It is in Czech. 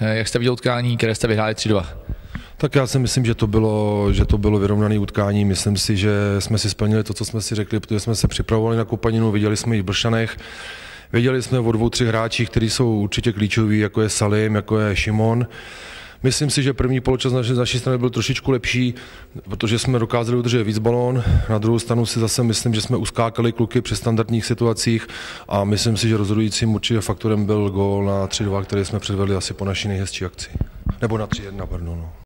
Jak jste viděl utkání, které jste vyhráli 3-2? Tak já si myslím, že to bylo vyrovnané utkání. Myslím si, že jsme si splnili to, co jsme si řekli, protože jsme se připravovali na Kopaninu, viděli jsme ji v Bršanech. Věděli jsme o 2-3 hráčích, kteří jsou určitě klíčoví, jako je Salim, jako je Šimon. Myslím si, že první poločas z naší strany byl trošičku lepší, protože jsme dokázali udržet víc balón. Na druhou stranu si zase myslím, že jsme uskákali kluky při standardních situacích a myslím si, že rozhodujícím určitě faktorem byl gól na 3-2, který jsme předvedli asi po naší nejhezčí akci. Nebo na 3-1, pardon.